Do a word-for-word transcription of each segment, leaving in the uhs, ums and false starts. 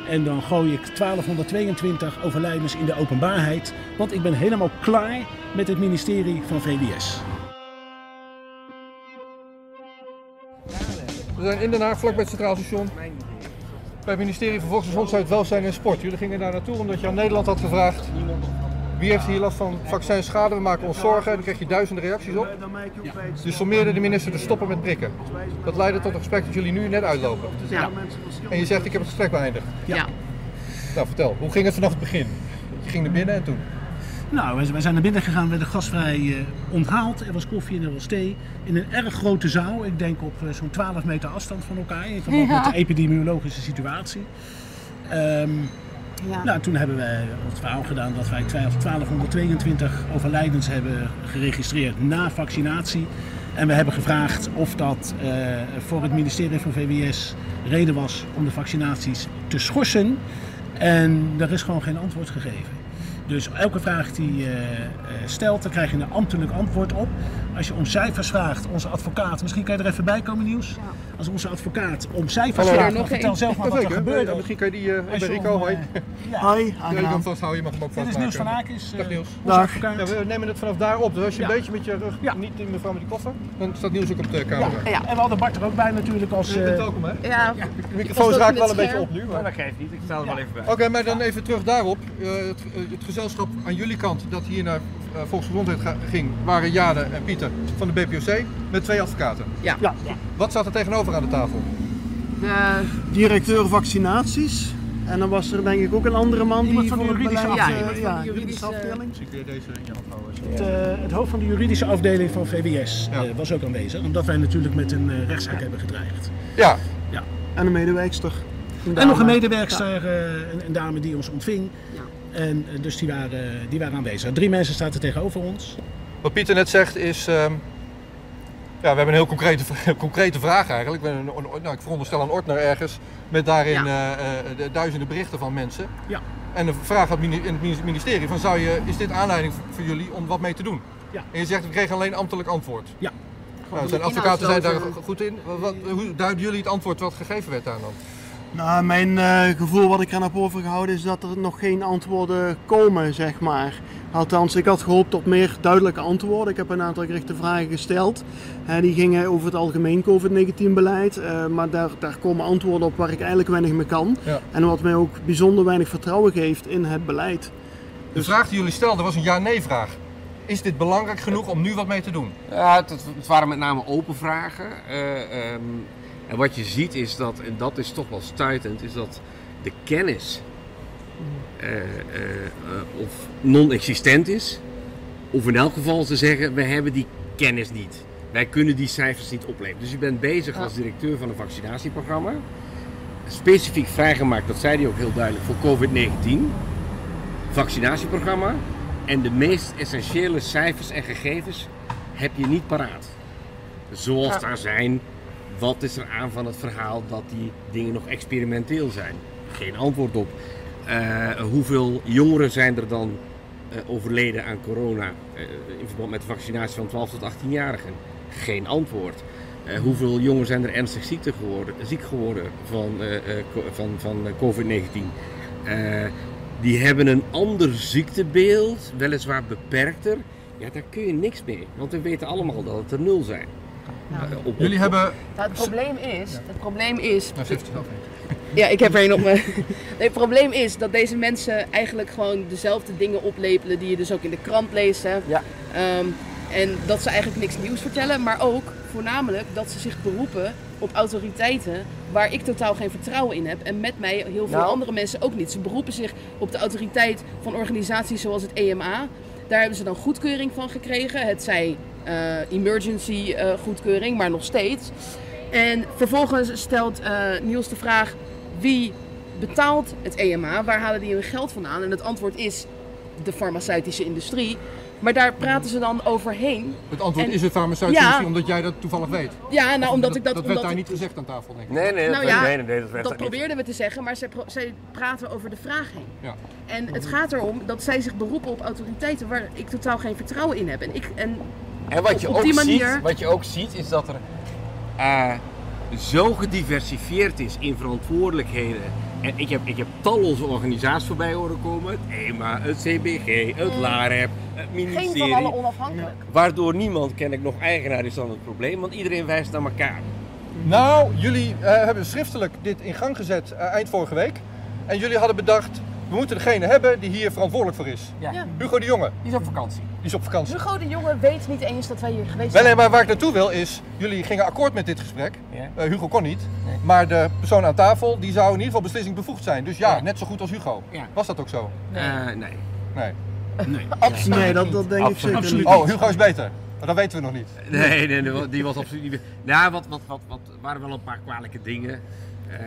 En dan gooi ik twaalfhonderdtweeëntwintig overlijdens in de openbaarheid. Want ik ben helemaal klaar met het ministerie van V W S. We zijn in Den Haag, vlak bij het Centraal Station. Bij het ministerie van Volksgezondheid, Welzijn en Sport. Jullie gingen daar naartoe omdat je aan Nederland had gevraagd. Wie heeft hier last van vaccinschade? We maken ons zorgen. Dan kreeg je duizenden reacties op. Ja. Dus sommeerde de minister te stoppen met prikken. Dat leidde tot een gesprek dat jullie nu net uitlopen. Ja. En je zegt, ik heb het gesprek beëindigd. Ja. Nou, vertel. Hoe ging het vanaf het begin? Je ging naar binnen en toen? Nou, wij wij zijn naar binnen gegaan, werden gastvrij uh, onthaald. Er was koffie en er was thee. In een erg grote zaal. Ik denk op uh, zo'n twaalf meter afstand van elkaar. In verband Ja. met de epidemiologische situatie. Um, Ja. Nou, toen hebben wij het verhaal gedaan dat wij twaalfhonderdtweeëntwintig overlijdens hebben geregistreerd na vaccinatie. En we hebben gevraagd of dat uh, voor het ministerie van V W S reden was om de vaccinaties te schorsen. En er is gewoon geen antwoord gegeven. Dus elke vraag die je uh, stelt, daar krijg je een ambtelijk antwoord op. Als je om cijfers vraagt, onze advocaat, misschien kan je er even bij komen, Niels. Ja. Als onze advocaat om cijfers Hallo. vraagt, Nog vertel één. zelf maar wat er gebeurde. Misschien kan je die, uh, Als je Rico, om, hoi. uh, ja. Hoi, Ja, je kan aangenaam. hem vasthouden, je mag hem ook Dit vastmaken. is Niels van Aakis, uh, Dag Niels. onze Dag. advocaat. Ja, we nemen het vanaf daar op, dus als je Ja. een beetje met je rug, Ja. niet in mevrouw met die koffer, dan staat Niels ook op de camera. Ja. Ja. En we hadden Bart er ook bij natuurlijk als... Je Uh, bent welkom, hè? Ja. De Was microfoons dat raken in wel het een beetje scherm? op nu. Maar... Dat geeft niet, ik stel er wel even bij. Oké, okay, maar dan even terug daarop. Uh, het, uh, het gezelschap aan jullie kant dat hier naar uh, Volksgezondheid ga, ging, waren Jade en Pieter van de B P O C met twee advocaten. Ja. Ja, Wat zat er tegenover aan de tafel? De, directeur vaccinaties. En dan was er denk ik ook een andere man Iemand die van de voor het juridische beleid, afdeling. eh, Ja, ja, iemand van de juridische juridische- afdeling. Misschien kun je deze in je hand houden. het, uh, het hoofd van de juridische afdeling van V W S Ja. uh, was ook aanwezig, omdat wij natuurlijk met een uh, rechtszaak hebben gedreigd. Ja, En een medewerkster. Een En dame. nog een medewerkster, uh, een, een dame die ons ontving. Ja. En uh, dus die waren, die waren aanwezig. Drie mensen staan er tegenover ons. wat Pieter net zegt is, um, ja, we hebben een heel concrete, concrete vraag eigenlijk. We hebben een, nou, ik veronderstel een ordner ergens met daarin uh, uh, de duizenden berichten van mensen. Ja. En de vraag had in het ministerie van, zou je, is dit aanleiding voor jullie om wat mee te doen? Ja. En je zegt, we kregen alleen ambtelijk antwoord. Ja. Nou, zijn advocaten zijn daar inhoudsloze- goed in. Wat, hoe duiden jullie het antwoord wat gegeven werd daar dan? Nou, mijn eh, gevoel wat ik er heb overgehouden is dat er nog geen antwoorden komen, zeg maar. Althans, ik had gehoopt op meer duidelijke antwoorden. Ik heb een aantal gerichte vragen gesteld. Eh, die gingen over het algemeen COVID negentien beleid. Eh, maar daar, daar komen antwoorden op waar ik eigenlijk weinig mee kan. Ja. En wat mij ook bijzonder weinig vertrouwen geeft in het beleid. De vraag die jullie stelden was een ja-nee vraag. Is dit belangrijk genoeg om nu wat mee te doen? Ja, het, het waren met name open vragen. Uh, um, en wat je ziet is dat, en dat is toch wel stuitend, is dat de kennis uh, uh, uh, of non-existent is. Of in elk geval te zeggen, we hebben die kennis niet. Wij kunnen die cijfers niet opleveren. Dus je bent bezig als directeur van een vaccinatieprogramma. Specifiek vrijgemaakt, dat zei hij ook heel duidelijk, voor COVID negentien. Vaccinatieprogramma. En de meest essentiële cijfers en gegevens heb je niet paraat. Zoals Ja. daar zijn, wat is er aan van het verhaal dat die dingen nog experimenteel zijn? Geen antwoord op. Uh, hoeveel jongeren zijn er dan uh, overleden aan corona uh, in verband met de vaccinatie van twaalf tot achttien-jarigen? Geen antwoord. Uh, hoeveel jongeren zijn er ernstig ziek geworden, ziek geworden van, uh, uh, van, van uh, COVID negentien? Uh, Die hebben een ander ziektebeeld, weliswaar beperkter. Ja, daar kun je niks mee, want we weten allemaal dat het er nul zijn. Ja. Uh, op, op, Jullie hebben... Nou, het probleem is, het probleem is, Nou, ze heeft het zelf niet. ja, ik heb er een op me. Nee, het probleem is dat deze mensen eigenlijk gewoon dezelfde dingen oplepelen die je dus ook in de krant leest. Hè. Ja. Um, en dat ze eigenlijk niks nieuws vertellen, maar ook voornamelijk dat ze zich beroepen op autoriteiten waar ik totaal geen vertrouwen in heb. En met mij heel veel Nou. andere mensen ook niet. Ze beroepen zich op de autoriteit van organisaties zoals het E M A. Daar hebben ze dan goedkeuring van gekregen. Het zij uh, emergency uh, goedkeuring, maar nog steeds. En vervolgens stelt uh, Niels de vraag, wie betaalt het E M A? Waar halen die hun geld vandaan? En het antwoord is de farmaceutische industrie. Maar daar praten ze dan overheen. Het antwoord En- is het farmaceutische Ja. industrie, omdat jij dat toevallig weet. Ja, nou omdat dat, ik dat... dat werd omdat daar ik- niet gezegd aan tafel, denk ik. Nee, nee, Nou dat, ja, nee, nee, nee, dat werd Dat daar niet. probeerden we te zeggen, maar zij, pro- zij praten over de vraag heen. Ja. En het gaat erom dat zij zich beroepen op autoriteiten waar ik totaal geen vertrouwen in heb. En, ik, en En wat je, op ook die manier- ziet, wat je ook ziet is dat er uh, zo gediversifieerd is in verantwoordelijkheden. En ik heb, ik heb talloze organisaties voorbij horen komen. Het E M A, het C B G, het LAREP, het ministerie. Geen van alle onafhankelijk. Waardoor niemand kennelijk nog eigenaar is van het probleem, want iedereen wijst naar elkaar. Nou, jullie uh, hebben schriftelijk dit in gang gezet uh, eind vorige week. En jullie hadden bedacht, we moeten degene hebben die hier verantwoordelijk voor is. Ja. Ja. Hugo de Jonge, Die is op vakantie. die is op vakantie. Hugo de Jonge weet niet eens dat wij hier geweest Wel, zijn. nee, maar waar ik naartoe wil is, jullie gingen akkoord met dit gesprek. Ja. Uh, Hugo kon niet. Nee. Maar de persoon aan tafel, die zou in ieder geval beslissingsbevoegd zijn. Dus ja, Ja. net zo goed als Hugo. Ja. Was dat ook zo? Nee. Uh, nee. Nee. Nee. Absoluut Nee, dat, niet. dat denk ik zeker Absoluut. niet. Oh, Hugo is beter. Maar dat weten we nog niet. Nee, nee, nee, die was absoluut niet. Nou, wat, wat, wat, wat waren wel een paar kwalijke dingen. Uh,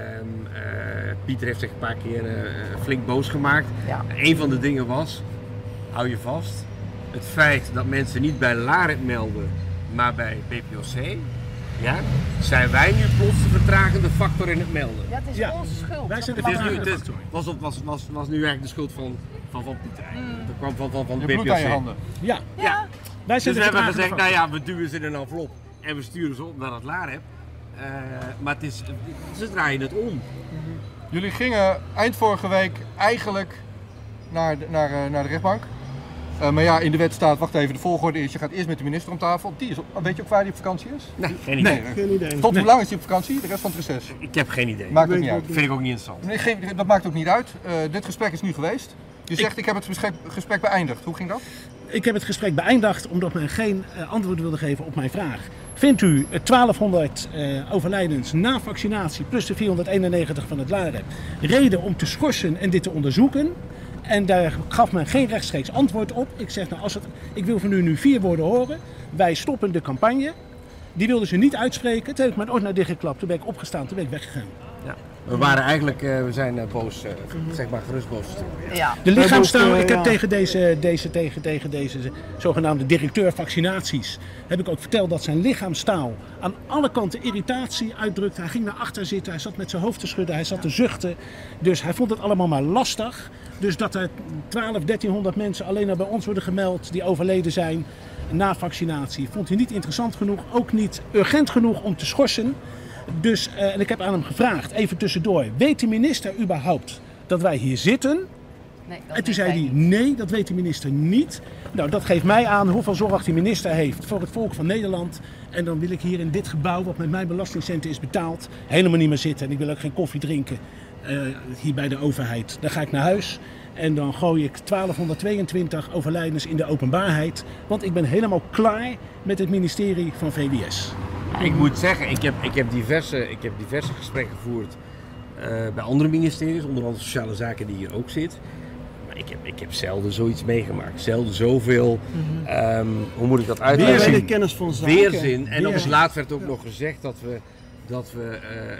uh, Pieter heeft zich een paar keer uh, flink boos gemaakt. Ja. Een van de dingen was, hou je vast, het feit dat mensen niet bij LAREP melden, maar bij B P O C, ja, zijn wij nu plots de vertragende factor in het melden. Ja, het is Ja. onze schuld. Wij zijn de Dat Het is mag nu, niet. het is- was, op- was, was, was nu eigenlijk de schuld van, van, van Pieter. eigenlijk. Dat kwam van, van, van Je B P O C. bloed aan je handen. Ja, Ja. wij zijn Dus de we hebben gezegd, vertragende nou ja, we duwen ze in een envelop en we sturen ze op naar het LAREP. Uh, maar het is, ze draaien het om. Jullie gingen eind vorige week eigenlijk naar de, naar, uh, naar de rechtbank. Uh, maar ja, in de wet staat, wacht even, de volgorde is, je gaat eerst met de minister om tafel. Die is op, weet je ook waar die op vakantie is? Nee, geen idee. Nee. Geen idee. Tot Nee. hoe lang is die op vakantie? De rest van het reces? Ik heb geen idee. Maakt ook weet niet ik uit. ook Vind ik ook niet interessant. Nee, geen, dat maakt ook niet uit. Uh, dit gesprek is nu geweest. Je zegt, ik, heb het gesprek, gesprek beëindigd. Hoe ging dat? Ik heb het gesprek beëindigd omdat men geen uh, antwoord wilde geven op mijn vraag. Vindt u twaalfhonderd uh, overlijdens na vaccinatie plus de vierhonderdeenennegentig van het LAREP reden om te schorsen en dit te onderzoeken? En daar gaf men geen rechtstreeks antwoord op. Ik zeg, nou, als het, ik wil van u nu vier woorden horen. Wij stoppen de campagne. Die wilden ze niet uitspreken. Toen heb ik mijn oor naar dichtgeklapt. Toen ben ik opgestaan. Toen ben ik weggegaan. Ja. We waren eigenlijk, uh, we zijn uh, boos, uh, zeg maar gerust boos. Ja. De lichaamstaal, ik heb ja. tegen deze, deze, tegen, tegen deze zogenaamde directeur vaccinaties, heb ik ook verteld dat zijn lichaamstaal aan alle kanten irritatie uitdrukte. Hij ging naar achter zitten, hij zat met zijn hoofd te schudden, hij zat te zuchten. Dus hij vond het allemaal maar lastig. Dus dat er twaalf, dertienhonderd mensen alleen maar bij ons worden gemeld die overleden zijn na vaccinatie, vond hij niet interessant genoeg, ook niet urgent genoeg om te schorsen. Dus, uh, en ik heb aan hem gevraagd, even tussendoor, weet de minister überhaupt dat wij hier zitten? Nee, dat En toen weet zei hij hij, niet. nee, dat weet de minister niet. Nou, dat geeft mij aan hoeveel zorg die minister heeft voor het volk van Nederland. En dan wil ik hier in dit gebouw, wat met mijn belastingcenten is betaald, helemaal niet meer zitten. En ik wil ook geen koffie drinken uh, hier bij de overheid. Dan ga ik naar huis en dan gooi ik twaalfhonderdtweeëntwintig overlijdens in de openbaarheid. Want ik ben helemaal klaar met het ministerie van V W S. Ik moet zeggen, ik heb, ik heb, diverse, ik heb diverse gesprekken gevoerd uh, bij andere ministeries, onder andere Sociale Zaken die hier ook zit. Maar ik heb, ik heb zelden zoiets meegemaakt, zelden zoveel, mm-hmm. um, hoe moet ik dat uitleggen? Weerzin. Weerzin. Kennis van zaken. Weerzin. En op het Ja. laatst werd ook nog gezegd dat we, dat we, uh, uh,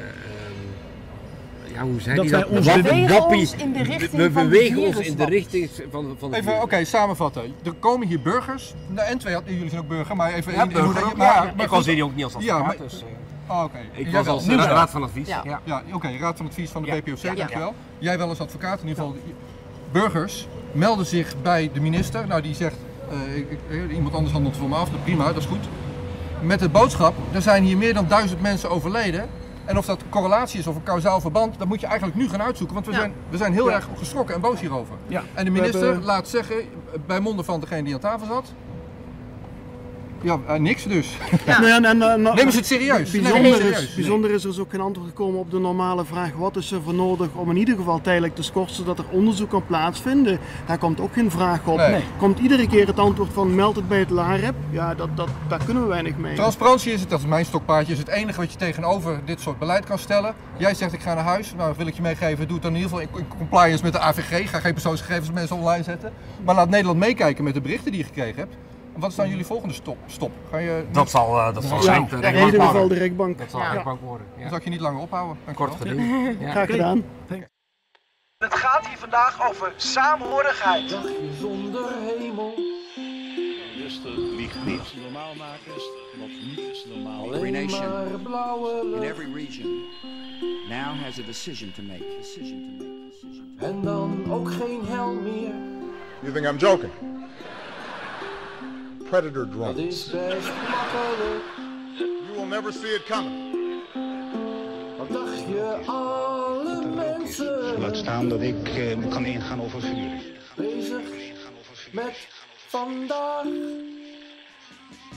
um, ja hoe zei Dat die wij dat? ons Wap- bewegen wappie- ons in de richting we van de bewegen ons in de viruswap. richting van, van de Even, oké, virus. samenvatten. Er komen hier burgers. Nou, en twee, jullie zijn ook burger, maar even... Ja, in- in- burger in- ook, maar- ja. maar Ik goed. was hier ook niet als Ja, advocaat, maar- dus... uh, Oh, oké. Ik Jij was wel. als Nu ra- wel. raad van advies. Ja. Ja. Ja, oké, raad van advies van de Ja. B P O C, Ja. dankjewel. Jij wel als advocaat, in ieder geval. Burgers melden zich bij de minister. Nou, die zegt, uh, ik, ik, iemand anders handelt voor me af, dat prima, dat is goed. Met de boodschap, er zijn hier meer dan duizend mensen overleden. En of dat correlatie is of een kausaal verband, dat moet je eigenlijk nu gaan uitzoeken. Want we, Ja. zijn, we zijn heel Ja. erg geschrokken en boos hierover. Ja. En de We minister hebben- laat zeggen, bij monden van degene die aan tafel zat... Ja, uh, niks dus. Ja. Nee, en, en, en, Nemen ze het serieus? Nemen ze Bijzonder, het is, serieus? bijzonder is er is ook geen antwoord gekomen op de normale vraag: wat is er voor nodig om in ieder geval tijdelijk te schorsen, zodat er onderzoek kan plaatsvinden? Daar komt ook geen vraag op. Nee. Nee. Komt iedere keer het antwoord van meld het bij het LAREP? Ja, dat, dat, daar kunnen we weinig mee. Transparantie is het, dat is mijn stokpaardje, is het enige wat je tegenover dit soort beleid kan stellen. Jij zegt ik ga naar huis, nou wil ik je meegeven, doe het dan in ieder geval in, in compliance met de A V G. Ga geen persoonsgegevens mensen online zetten. Maar laat Nederland meekijken met de berichten die je gekregen hebt. Wat is dan jullie volgende stop? stop? Ga je, Dat zal, uh, dat zal Ja, zijn. in ieder geval de rechtbank. Dat zal Ja. de rechtbank worden. Dan Ja. zal ik je niet langer ophouden. Dankjewel. Kort geding. Ja. Graag gedaan. Het gaat hier vandaag over saamhorigheid. Zonder hemel. Liegt niet. Normaal maken is wat niet is normaal. Every nation maar blauwe in lucht. every region now has a decision to make. Decision to make. Decision to En dan ook geen hel meer. You think I'm joking? Predator Dat drones. is best makkelijk. You will will never see it coming. Wat dacht je alle mensen? Laat staan dat ik uh, kan ingaan over vuur. Bezig met vandaag.